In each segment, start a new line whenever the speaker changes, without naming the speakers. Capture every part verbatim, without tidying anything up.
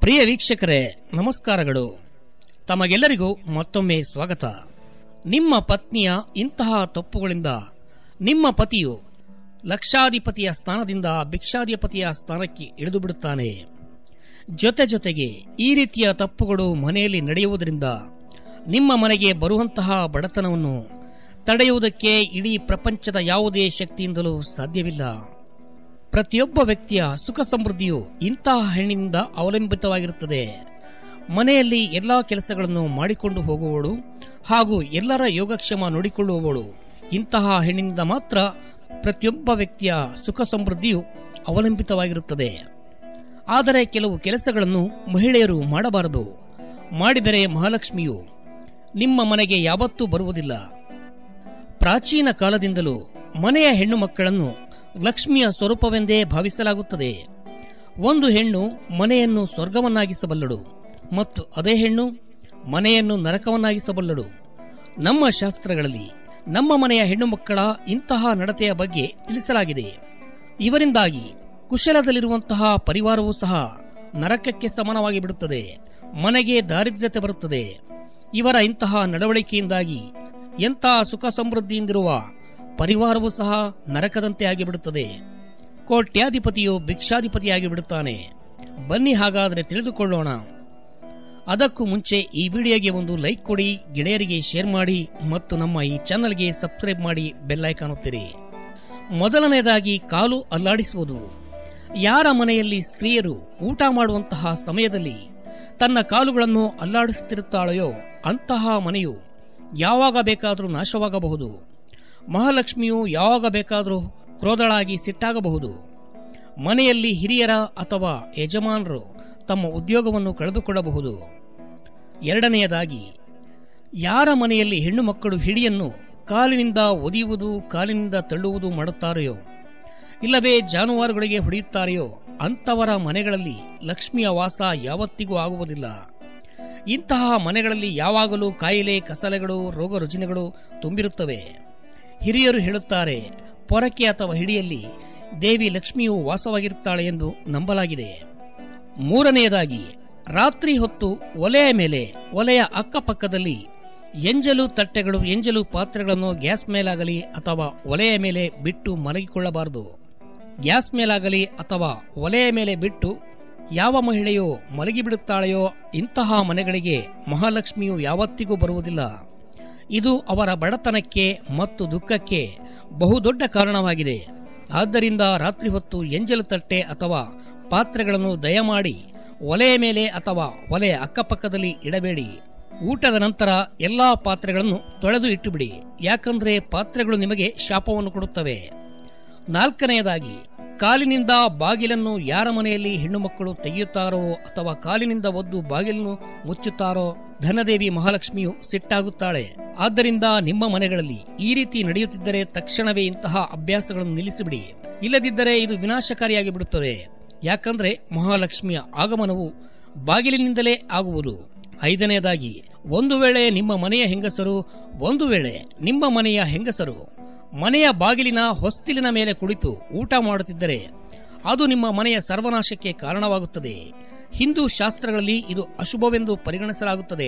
ಪ್ರಿಯ ವೀಕ್ಷಕರೇ, ನಮಸ್ಕಾರಗಳು. ತಮಗೆಲ್ಲರಿಗೂ ಮತ್ತೊಮ್ಮೆ ಸ್ವಾಗತ. ನಿಮ್ಮ ಪತ್ನಿಯ ಇಂತಹ ತಪ್ಪುಗಳಿಂದ ನಿಮ್ಮ ಪತಿಯು ಲಕ್ಷಾಧಿಪತಿಯ ಸ್ಥಾನದಿಂದ ಭಿಕ್ಷಾಧಿಪತಿಯ ಸ್ಥಾನಕ್ಕೆ ಇಳಿದು ಬಿಡುತ್ತಾನೆ. ಜೊತೆ ಜೊತೆಗೆ ಈ ರೀತಿಯ ತಪ್ಪುಗಳು ಮನೆಯಲ್ಲಿ ನಡೆಯುವುದರಿಂದ ನಿಮ್ಮ ಮನೆಗೆ ಬರುವಂತಹ ಬಡತನವನ್ನು ತಡೆಯುವುದಕ್ಕೆ ಇಡೀ ಪ್ರಪಂಚದ ಯಾವುದೇ ಶಕ್ತಿಯಿಂದಲೂ ಸಾಧ್ಯವಿಲ್ಲ. ಪ್ರತಿಯೊಬ್ಬ ವ್ಯಕ್ತಿಯ ಸುಖ ಸಮೃದ್ಧಿಯು ಇಂತಹ ಹೆಣ್ಣಿನಿಂದ ಅವಲಂಬಿತವಾಗಿರುತ್ತದೆ. ಮನೆಯಲ್ಲಿ ಎಲ್ಲಾ ಕೆಲಸಗಳನ್ನು ಮಾಡಿಕೊಂಡು ಹೋಗುವವಳು ಹಾಗೂ ಎಲ್ಲರ ಯೋಗಕ್ಷೇಮ ನೋಡಿಕೊಳ್ಳುವವಳು ಇಂತಹ ಹೆಣ್ಣಿನಿಂದ ಮಾತ್ರ ಪ್ರತಿಯೊಬ್ಬ ವ್ಯಕ್ತಿಯ ಸುಖ ಸಮೃದ್ಧಿಯು ಅವಲಂಬಿತವಾಗಿರುತ್ತದೆ. ಆದರೆ ಕೆಲವು ಕೆಲಸಗಳನ್ನು ಮಹಿಳೆಯರು ಮಾಡಬಾರದು. ಮಾಡಿದರೆ ಮಹಾಲಕ್ಷ್ಮಿಯು ನಿಮ್ಮ ಮನೆಗೆ ಯಾವತ್ತೂ ಬರುವುದಿಲ್ಲ. ಪ್ರಾಚೀನ ಕಾಲದಿಂದಲೂ ಮನೆಯ ಹೆಣ್ಣು ಮಕ್ಕಳನ್ನು ಲಕ್ಷ್ಮಿಯ ಸ್ವರೂಪವೆಂದೇ ಭಾವಿಸಲಾಗುತ್ತದೆ. ಒಂದು ಹೆಣ್ಣು ಮನೆಯನ್ನು ಸ್ವರ್ಗವನ್ನಾಗಿಸಬಲ್ಲಳು ಮತ್ತು ಅದೇ ಹೆಣ್ಣು ಮನೆಯನ್ನು ನರಕವನ್ನಾಗಿಸಬಲ್ಲಳು. ನಮ್ಮ ಶಾಸ್ತ್ರಗಳಲ್ಲಿ ನಮ್ಮ ಮನೆಯ ಹೆಣ್ಣು ಮಕ್ಕಳ ಇಂತಹ ನಡತೆಯ ಬಗ್ಗೆ ತಿಳಿಸಲಾಗಿದೆ. ಇವರಿಂದಾಗಿ ಕುಶಲದಲ್ಲಿರುವಂತಹ ಪರಿವಾರವೂ ಸಹ ನರಕಕ್ಕೆ ಸಮಾನವಾಗಿ ಬಿಡುತ್ತದೆ. ಮನೆಗೆ ದಾರಿದ್ರ್ಯತೆ ಬರುತ್ತದೆ. ಇವರ ಇಂತಹ ನಡವಳಿಕೆಯಿಂದಾಗಿ ಎಂತಹ ಸುಖ ಸಮೃದ್ಧಿಯಿಂದಿರುವ ಪರಿವಾರವೂ ಸಹ ನರಕದಂತೆ ಆಗಿಬಿಡುತ್ತದೆ. ಕೋಟ್ಯಾಧಿಪತಿಯು ಭಿಕ್ಷಾಧಿಪತಿಯಾಗಿ ಬಿಡುತ್ತಾನೆ. ಬನ್ನಿ ಹಾಗಾದರೆ ತಿಳಿದುಕೊಳ್ಳೋಣ. ಅದಕ್ಕೂ ಮುಂಚೆ ಈ ವಿಡಿಯೋಗೆ ಒಂದು ಲೈಕ್ ಕೊಡಿ, ಗೆಳೆಯರಿಗೆ ಶೇರ್ ಮಾಡಿ ಮತ್ತು ನಮ್ಮ ಈ ಚಾನೆಲ್ಗೆ ಸಬ್ಸ್ಕ್ರೈಬ್ ಮಾಡಿ ಬೆಲ್ ಐಕಾನ್ ಒತ್ತಿರಿ. ಮೊದಲನೆಯದಾಗಿ ಕಾಲು ಅಲ್ಲಾಡಿಸುವುದು. ಯಾರ ಮನೆಯಲ್ಲಿ ಸ್ತ್ರೀಯರು ಊಟ ಮಾಡುವಂತಹ ಸಮಯದಲ್ಲಿ ತನ್ನ ಕಾಲುಗಳನ್ನು ಅಲ್ಲಾಡಿಸುತ್ತಿರುತ್ತಾಳೆಯೋ ಅಂತಹ ಮನೆಯು ಯಾವಾಗ ಬೇಕಾದರೂ ನಾಶವಾಗಬಹುದು. ಮಹಾಲಕ್ಷ್ಮಿಯು ಯಾವಾಗ ಬೇಕಾದರೂ ಕ್ರೋಧಳಾಗಿ ಸಿಟ್ಟಾಗಬಹುದು. ಮನೆಯಲ್ಲಿ ಹಿರಿಯರ ಅಥವಾ ಯಜಮಾನರು ತಮ್ಮ ಉದ್ಯೋಗವನ್ನು ಕಳೆದುಕೊಳ್ಳಬಹುದು. ಎರಡನೆಯದಾಗಿ, ಯಾರ ಮನೆಯಲ್ಲಿ ಹೆಣ್ಣು ಮಕ್ಕಳು ಹಿಡಿಯನ್ನು ಕಾಲಿನಿಂದ ಒದಿಯುವುದು, ಕಾಲಿನಿಂದ ತಳ್ಳುವುದು ಮಾಡುತ್ತಾರೆಯೋ ಇಲ್ಲವೇ ಜಾನುವಾರುಗಳಿಗೆ ಹೊಡೆಯುತ್ತಾರೆಯೋ ಅಂತವರ ಮನೆಗಳಲ್ಲಿ ಲಕ್ಷ್ಮಿಯ ವಾಸ ಯಾವತ್ತಿಗೂ ಆಗುವುದಿಲ್ಲ. ಇಂತಹ ಮನೆಗಳಲ್ಲಿ ಯಾವಾಗಲೂ ಕಾಯಿಲೆ, ಕಸಲೆಗಳು, ರೋಗ ರುಜಿನಗಳು ತುಂಬಿರುತ್ತವೆ. ಹಿರಿಯರು ಹೇಳುತ್ತಾರೆ, ಪೊರಕೆ ಅಥವಾ ಹಿಡಿಯಲ್ಲಿ ದೇವಿ ಲಕ್ಷ್ಮಿಯು ವಾಸವಾಗಿರುತ್ತಾಳೆ ಎಂದು ನಂಬಲಾಗಿದೆ. ಮೂರನೆಯದಾಗಿ, ರಾತ್ರಿ ಹೊತ್ತು ಒಲೆಯ ಮೇಲೆ, ಒಲೆಯ ಅಕ್ಕಪಕ್ಕದಲ್ಲಿ ಎಂಜಲು ತಟ್ಟೆಗಳು, ಎಂಜಲು ಪಾತ್ರೆಗಳನ್ನು ಗ್ಯಾಸ್ ಮೇಲಾಗಲಿ ಅಥವಾ ಒಲೆಯ ಮೇಲೆ ಬಿಟ್ಟು ಮಲಗಿಕೊಳ್ಳಬಾರದು. ಗ್ಯಾಸ್ ಮೇಲಾಗಲಿ ಅಥವಾ ಒಲೆಯ ಮೇಲೆ ಬಿಟ್ಟು ಯಾವ ಮಹಿಳೆಯೋ ಮಲಗಿಬಿಡುತ್ತಾಳೆಯೋ ಇಂತಹ ಮನೆಗಳಿಗೆ ಮಹಾಲಕ್ಷ್ಮಿಯು ಯಾವತ್ತಿಗೂ ಬರುವುದಿಲ್ಲ. ಇದು ಅವರ ಬಡತನಕ್ಕೆ ಮತ್ತು ದುಃಖಕ್ಕೆ ಬಹುದೊಡ್ಡ ಕಾರಣವಾಗಿದೆ. ಆದ್ದರಿಂದ ರಾತ್ರಿ ಹೊತ್ತು ಎಂಜಲು ತಟ್ಟೆ ಅಥವಾ ಪಾತ್ರೆಗಳನ್ನು ದಯಮಾಡಿ ಒಲೆಯ ಮೇಲೆ ಅಥವಾ ಒಲೆಯ ಅಕ್ಕಪಕ್ಕದಲ್ಲಿ ಇಡಬೇಡಿ. ಊಟದ ನಂತರ ಎಲ್ಲಾ ಪಾತ್ರೆಗಳನ್ನು ತೊಳೆದು ಇಟ್ಟುಬಿಡಿ, ಯಾಕಂದ್ರೆ ಪಾತ್ರೆಗಳು ನಿಮಗೆ ಶಾಪವನ್ನು ಕೊಡುತ್ತವೆ. ನಾಲ್ಕನೆಯದಾಗಿ, ಕಾಲಿನಿಂದ ಬಾಗಿಲನ್ನು ಯಾರ ಮನೆಯಲ್ಲಿ ಹೆಣ್ಣು ಮಕ್ಕಳು ತೆಗೆಯುತ್ತಾರೋ ಅಥವಾ ಕಾಲಿನಿಂದ ಒದ್ದು ಬಾಗಿಲನ್ನು ಮುಚ್ಚುತ್ತಾರೋ ಧನದೇವಿ ಮಹಾಲಕ್ಷ್ಮಿಯು ಸಿಟ್ಟಾಗುತ್ತಾಳೆ. ಆದ್ದರಿಂದ ನಿಮ್ಮ ಮನೆಗಳಲ್ಲಿ ಈ ರೀತಿ ನಡೆಯುತ್ತಿದ್ದರೆ ತಕ್ಷಣವೇ ಇಂತಹ ಅಭ್ಯಾಸಗಳನ್ನು ನಿಲ್ಲಿಸಿಬಿಡಿ. ಇಲ್ಲದಿದ್ದರೆ ಇದು ವಿನಾಶಕಾರಿಯಾಗಿ ಬಿಡುತ್ತದೆ. ಯಾಕಂದ್ರೆ ಮಹಾಲಕ್ಷ್ಮಿಯ ಆಗಮನವು ಬಾಗಿಲಿನಿಂದಲೇ ಆಗುವುದು. ಐದನೆಯದಾಗಿ, ಒಂದು ವೇಳೆ ನಿಮ್ಮ ಮನೆಯ ಹೆಂಗಸರು ಒಂದು ವೇಳೆ ನಿಮ್ಮ ಮನೆಯ ಹೆಂಗಸರು ಮನೆಯ ಬಾಗಿಲಿನ ಹೊಸ್ತಿಲಿನ ಮೇಲೆ ಕುಳಿತು ಊಟ ಮಾಡುತ್ತಿದ್ದರೆ ಅದು ನಿಮ್ಮ ಮನೆಯ ಸರ್ವನಾಶಕ್ಕೆ ಕಾರಣವಾಗುತ್ತದೆ. ಹಿಂದೂ ಶಾಸ್ತ್ರಗಳಲ್ಲಿ ಇದು ಅಶುಭವೆಂದು ಪರಿಗಣಿಸಲಾಗುತ್ತದೆ.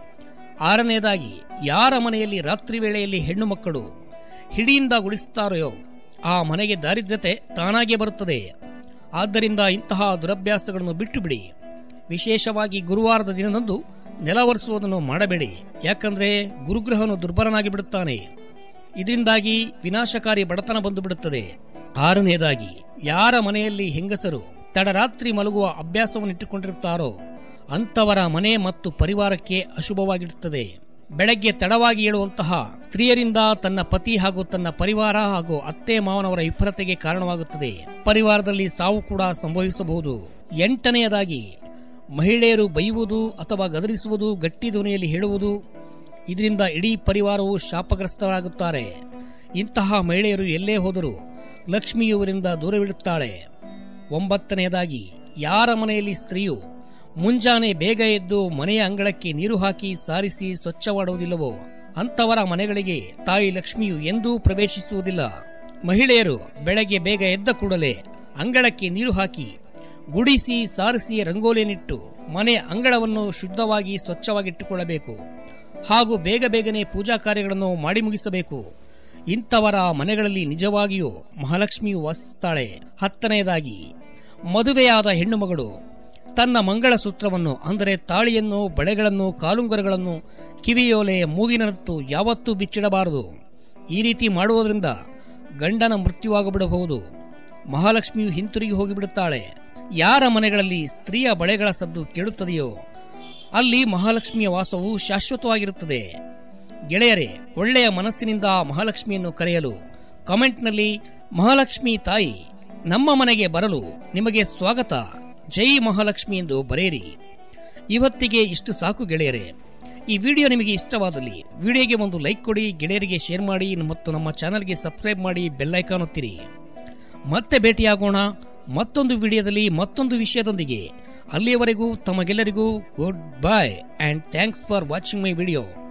ಆರನೆಯದಾಗಿ, ಯಾರ ಮನೆಯಲ್ಲಿ ರಾತ್ರಿ ವೇಳೆಯಲ್ಲಿ ಹೆಣ್ಣು ಮಕ್ಕಳು ಹಿಡಿಯಿಂದ ಗುಡಿಸುತ್ತಾರೆಯೋ ಆ ಮನೆಗೆ ದಾರಿದ್ರ್ಯತೆ ತಾನಾಗೇ ಬರುತ್ತದೆ. ಆದ್ದರಿಂದ ಇಂತಹ ದುರಭ್ಯಾಸಗಳನ್ನು ಬಿಟ್ಟು ಬಿಡಿ. ವಿಶೇಷವಾಗಿ ಗುರುವಾರದ ದಿನದಂದು ನೆಲವರಿಸುವುದನ್ನು ಮಾಡಬೇಡಿ. ಯಾಕಂದ್ರೆ ಗುರುಗ್ರಹನು ದುರ್ಬಲನಾಗಿ ಬಿಡುತ್ತಾನೆ. ಇದರಿಂದಾಗಿ ವಿನಾಶಕಾರಿ ಬಡತನ ಬಂದು ಬಿಡುತ್ತದೆ. ಆರನೆಯದಾಗಿ, ಯಾರ ಮನೆಯಲ್ಲಿ ಹೆಂಗಸರು ತಡರಾತ್ರಿ ಮಲಗುವ ಅಭ್ಯಾಸವನ್ನು ಇಟ್ಟುಕೊಂಡಿರುತ್ತಾರೋ ಅಂತವರ ಮನೆ ಮತ್ತು ಪರಿವಾರಕ್ಕೆ ಅಶುಭವಾಗಿರುತ್ತದೆ. ಬೆಳಗ್ಗೆ ತಡವಾಗಿ ಏಳುವಂತಹ ಸ್ತ್ರೀಯರಿಂದ ತನ್ನ ಪತಿ ಹಾಗೂ ತನ್ನ ಪರಿವಾರ ಹಾಗೂ ಅತ್ತೆ ಮಾವನವರ ವಿಫಲತೆಗೆ ಕಾರಣವಾಗುತ್ತದೆ. ಪರಿವಾರದಲ್ಲಿ ಸಾವು ಕೂಡ ಸಂಭವಿಸಬಹುದು. ಎಂಟನೆಯದಾಗಿ, ಮಹಿಳೆಯರು ಬೈಯುವುದು ಅಥವಾ ಗದರಿಸುವುದು, ಗಟ್ಟಿ ಧ್ವನಿಯಲ್ಲಿ ಹೇಳುವುದು, ಇದರಿಂದ ಇಡೀ ಪರಿವಾರವು ಶಾಪಗ್ರಸ್ತರಾಗುತ್ತಾರೆ. ಇಂತಹ ಮಹಿಳೆಯರು ಎಲ್ಲೇ ಹೋದರೂ ಲಕ್ಷ್ಮಿಯವರಿಂದ ದೂರವಿಡುತ್ತಾಳೆ. ಒಂಬತ್ತನೆಯದಾಗಿ, ಯಾರ ಮನೆಯಲ್ಲಿ ಸ್ತ್ರೀಯು ಮುಂಜಾನೆ ಬೇಗ ಎದ್ದು ಮನೆಯ ಅಂಗಳಕ್ಕೆ ನೀರು ಹಾಕಿ ಸಾರಿಸಿ ಸ್ವಚ್ಛ ಮಾಡುವುದಿಲ್ಲವೋ ಅಂತವರ ಮನೆಗಳಿಗೆ ತಾಯಿ ಲಕ್ಷ್ಮಿಯು ಎಂದೂ ಪ್ರವೇಶಿಸುವುದಿಲ್ಲ. ಮಹಿಳೆಯರು ಬೆಳಗ್ಗೆ ಬೇಗ ಎದ್ದ ಕೂಡಲೇ ಅಂಗಳಕ್ಕೆ ನೀರು ಹಾಕಿ ಗುಡಿಸಿ ಸಾರಿಸಿ ರಂಗೋಲಿಯನ್ನಿಟ್ಟು ಮನೆ ಅಂಗಳವನ್ನು ಶುದ್ಧವಾಗಿ ಸ್ವಚ್ಛವಾಗಿಟ್ಟುಕೊಳ್ಳಬೇಕು ಹಾಗೂ ಬೇಗ ಬೇಗನೆ ಪೂಜಾ ಕಾರ್ಯಗಳನ್ನು ಮಾಡಿ ಮುಗಿಸಬೇಕು. ಇಂಥವರ ಮನೆಗಳಲ್ಲಿ ನಿಜವಾಗಿಯೂ ಮಹಾಲಕ್ಷ್ಮಿಯು ವಾಸಿಸುತ್ತಾಳೆ. ಹತ್ತನೆಯದಾಗಿ, ಮದುವೆಯಾದ ಹೆಣ್ಣು ಮಗಳು ತನ್ನ ಮಂಗಳಸೂತ್ರವನ್ನು ಅಂದರೆ ತಾಳಿಯನ್ನು, ಬಳೆಗಳನ್ನು, ಕಾಲುಂಗರಗಳನ್ನು, ಕಿವಿಯೋಲೆ, ಮೂಗಿನತ್ತು ಯಾವತ್ತೂ ಬಿಚ್ಚಿಡಬಾರದು. ಈ ರೀತಿ ಮಾಡುವುದರಿಂದ ಗಂಡನ ಮೃತ್ಯುವಾಗಬಿಡಬಹುದು. ಮಹಾಲಕ್ಷ್ಮಿಯು ಹಿಂತಿರುಗಿ ಹೋಗಿಬಿಡುತ್ತಾಳೆ. ಯಾರ ಮನೆಗಳಲ್ಲಿ ಸ್ತ್ರೀಯ ಬಳೆಗಳ ಸದ್ದು ಕೇಳುತ್ತದೆಯೋ ಅಲ್ಲಿ ಮಹಾಲಕ್ಷ್ಮಿಯ ವಾಸವು ಶಾಶ್ವತವಾಗಿರುತ್ತದೆ. ಗೆಳೆಯರೇ, ಒಳ್ಳೆಯ ಮನಸ್ಸಿನಿಂದ ಮಹಾಲಕ್ಷ್ಮಿಯನ್ನು ಕರೆಯಲು ಕಾಮೆಂಟ್ನಲ್ಲಿ ಮಹಾಲಕ್ಷ್ಮಿ ತಾಯಿ ನಮ್ಮ ಮನೆಗೆ ಬರಲು ನಿಮಗೆ ಸ್ವಾಗತ, ಜೈ ಮಹಾಲಕ್ಷ್ಮಿ ಎಂದು ಬರೆಯಿರಿ. ಇವತ್ತಿಗೆ ಇಷ್ಟು ಸಾಕು ಗೆಳೆಯರೇ. ಈ ವಿಡಿಯೋ ನಿಮಗೆ ಇಷ್ಟವಾದಲ್ಲಿ ವಿಡಿಯೋಗೆ ಒಂದು ಲೈಕ್ ಕೊಡಿ, ಗೆಳೆಯರಿಗೆ ಶೇರ್ ಮಾಡಿ ಮತ್ತು ನಮ್ಮ ಚಾನಲ್ಗೆ ಸಬ್ಸ್ಕ್ರೈಬ್ ಮಾಡಿ ಬೆಲ್ ಐಕಾನ್ ಒತ್ತಿರಿ. ಮತ್ತೆ ಭೇಟಿಯಾಗೋಣ ಮತ್ತೊಂದು ವಿಡಿಯೋದಲ್ಲಿ ಮತ್ತೊಂದು ವಿಷಯದೊಂದಿಗೆ. ಅಲ್ಲಿಯವರೆಗೂ ತಮಗೆಲ್ಲರಿಗೂ good bye and thanks for watching my video.